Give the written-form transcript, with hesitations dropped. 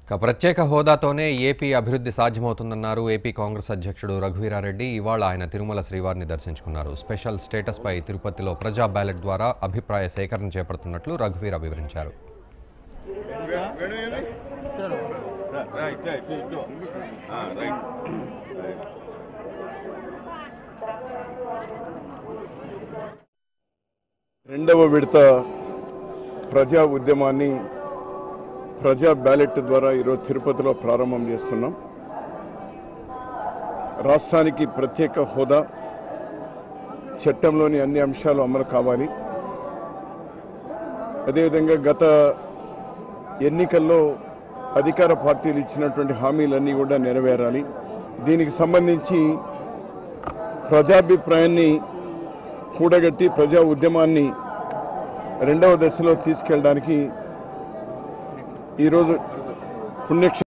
ప్రత్యేక హోదాతోనే ఏపీ అభివృద్ధి సాధ్యమవుతుందన్నారు ఏపీ కాంగ్రెస్ అధ్యక్షుడు రఘువీరారెడ్డి. ఇవాళ ఆయన తిరుమల శ్రీవారిని దర్శించుకున్నారు. స్పెషల్ స్టేటస్పై తిరుపతిలో ప్రజా బ్యాలెట్ ద్వారా అభిప్రాయ సేకరణ చేపడుతున్నట్లు రఘువీర వివరించారు. రెండవ విడత ప్రజా ఉద్యమాన్ని ప్రజా బ్యాలెట్ ద్వారా ఈరోజు తిరుపతిలో ప్రారంభం చేస్తున్నాం. రాష్ట్రానికి ప్రత్యేక హోదా, చట్టంలోని అన్ని అంశాలు అమలు కావాలి. అదేవిధంగా గత ఎన్నికల్లో అధికార పార్టీలు ఇచ్చినటువంటి హామీలన్నీ కూడా నెరవేరాలి. దీనికి సంబంధించి ప్రజాభిప్రాయాన్ని కూడగట్టి ప్రజా ఉద్యమాన్ని రెండవ దశలో తీసుకెళ్ళడానికి ఈరోజు పుణ్యక్షేత్రం